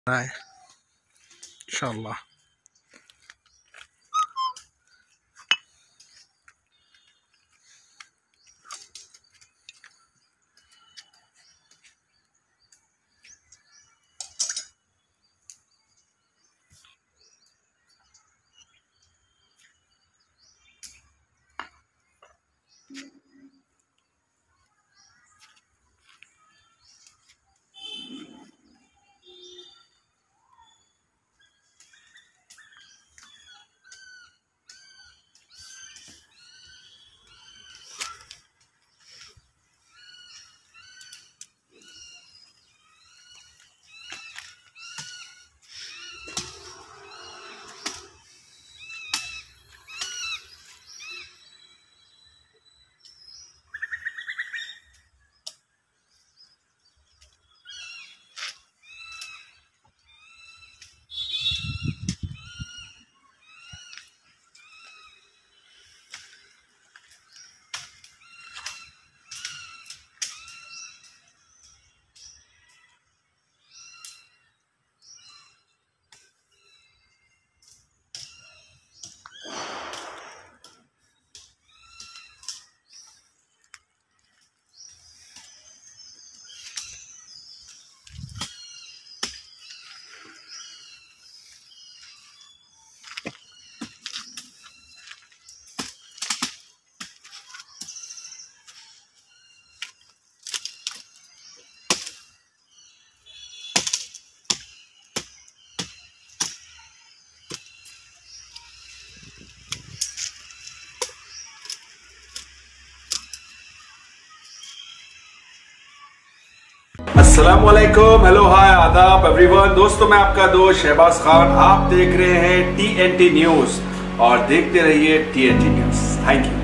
है इंशाअल्लाह। अस्सलामुअलैकुम, हेलो, हाय, आदाब एवरीवन। दोस्तों, मैं आपका दोस्त शहबाज खान। आप देख रहे हैं TNT न्यूज और देखते रहिए TNT न्यूज। Thank you.